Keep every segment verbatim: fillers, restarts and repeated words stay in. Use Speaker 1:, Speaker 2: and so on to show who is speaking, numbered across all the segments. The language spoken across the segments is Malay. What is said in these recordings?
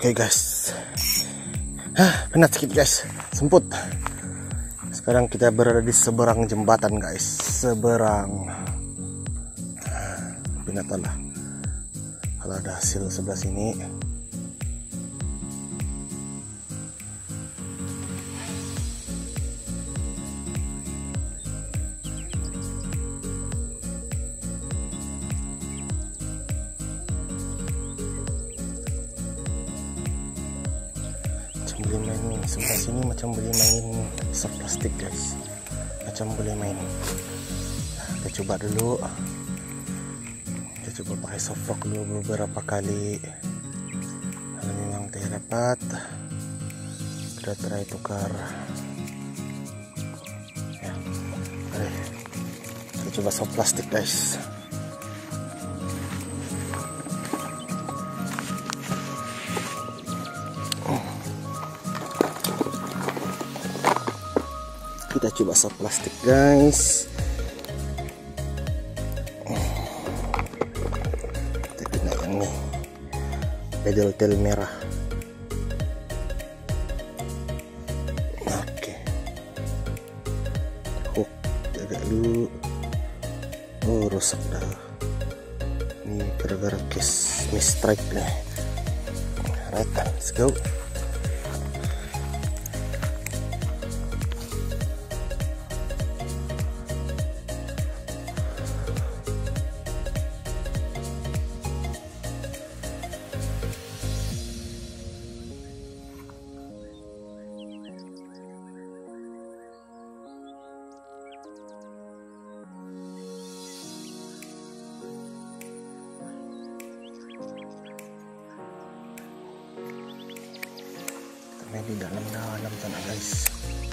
Speaker 1: Oke guys, Hah, penat sedikit guys, semput. Sekarang kita berada di seberang jembatan guys, seberang. Penat lah. Kalau ada hasil sebelah sini. Boleh main sebelah sini, macam boleh main soft plastik guys, macam boleh main. Nah, kita coba dulu, kita coba pakai soft rock dulu beberapa kali. Kalau memang tidak dapat, kita try tukar ya. Oke, kita coba soft plastik guys. Kita coba soft plastik guys. Kita kena yang nih, pedal tail merah. Oke, hook jaga dulu. Oh, rusak dah. Ini gara-gara case mistrike nih. Alright, let's go. Di dalam-dalam sana guys.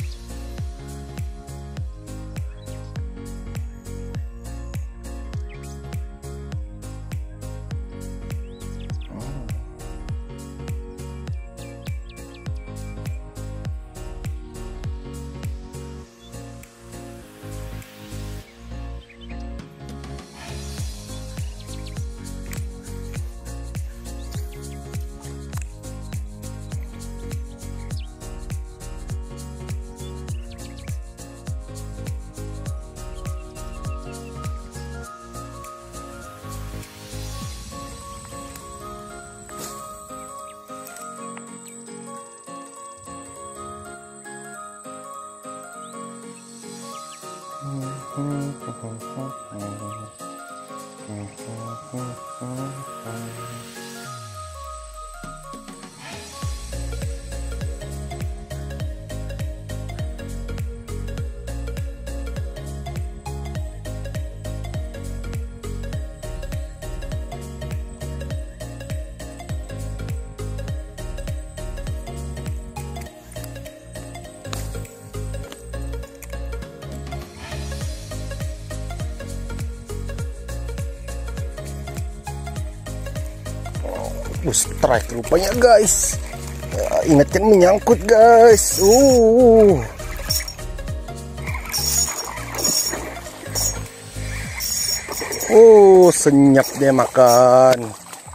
Speaker 1: Uh, strike rupanya guys. Ya, ingatkan menyangkut guys. Uh. Oh, senyap dia makan.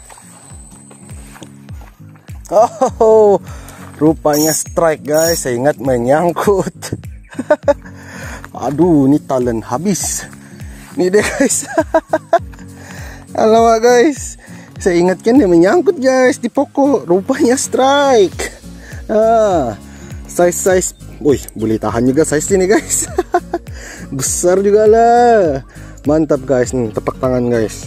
Speaker 1: Oh, rupanya strike guys. Saya ingat menyangkut. Aduh, ini talent habis. Ini deh guys. Alamak guys. Saya ingatkan dia menyangkut guys di pokok, rupanya strike. Ah, size-size, wih, boleh tahan juga size ini guys. Besar juga lah. Mantap guys, nih tepuk tangan guys.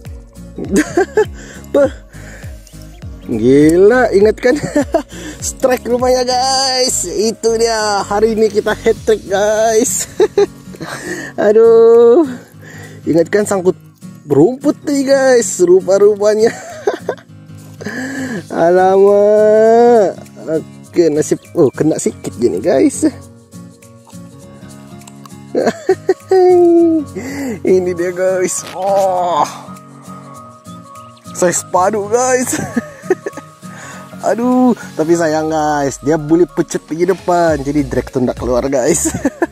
Speaker 1: Gila, ingatkan. Strike rupanya guys. Itu dia, hari ini kita hat trick guys. Aduh, ingatkan sangkut berumput nih guys, rupa-rupanya. Alamak. Oke, nasib, oh kena sikit gini guys. Ini dia guys. Oh, size padu guys. Aduh, tapi sayang guys, dia boleh pecet di depan, jadi drag tuh ndak keluar guys.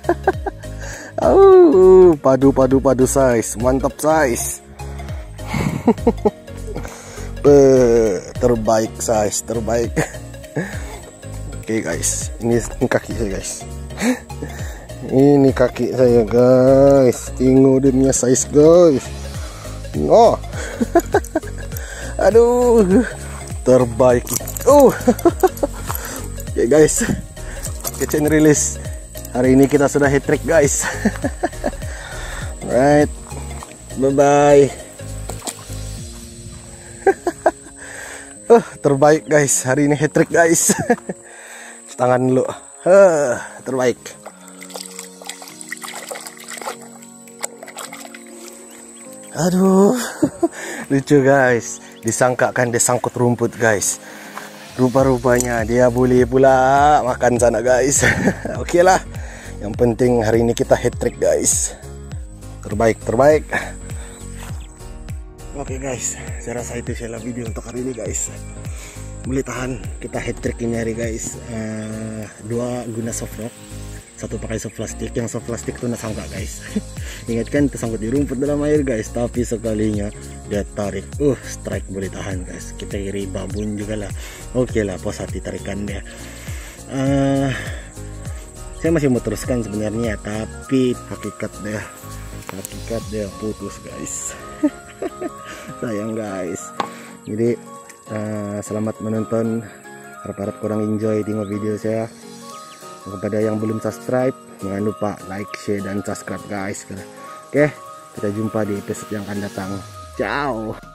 Speaker 1: Oh, padu padu padu size, mantap size. But terbaik guys, terbaik. Oke guys, ini, ini kaki saya guys. Ini kaki saya guys. Tengok dia punya size guys. Oh. Aduh, terbaik. Oh. Oke guys, catch and release. Hari ini kita sudah hat trick guys. Right, bye bye. Uh, terbaik guys, hari ini hat trick guys. Tangan dulu. Uh, terbaik. Aduh, lucu guys. Disangkakan dia sangkut rumput guys. Rupa-rupanya dia boleh pula makan sana guys. Oke lah. Yang penting hari ini kita hat trick guys. Terbaik, terbaik. Oke guys, saya rasa itu saja video untuk hari ini guys. Boleh tahan kita hat trick ini hari guys. Uh, dua guna soft rock, satu pakai soft plastik. Yang soft plastik itu nasangka guys. Ingat kan tersangkut di rumput dalam air guys. Tapi sekalinya dia tarik, uh strike, boleh tahan guys. Kita iri babun juga lah. Oke lah, puas hati tarikan dia. Uh, saya masih mau teruskan sebenarnya, tapi hakikat dia, hakikat dia putus guys. Sayang guys. Jadi uh, selamat menonton. Harap-harap kurang enjoy tengok video saya. Kepada yang belum subscribe, jangan lupa like, share, dan subscribe guys. Oke, kita jumpa di episode yang akan datang. Ciao.